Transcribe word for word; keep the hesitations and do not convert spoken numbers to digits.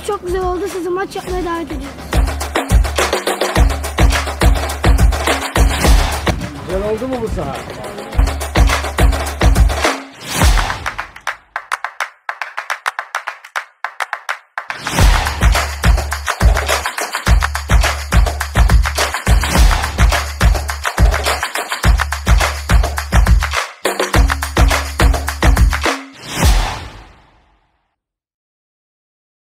çok güzel oldu. Sizi maç yapmaya davet ediyoruz. Güzel oldu mu bu saha?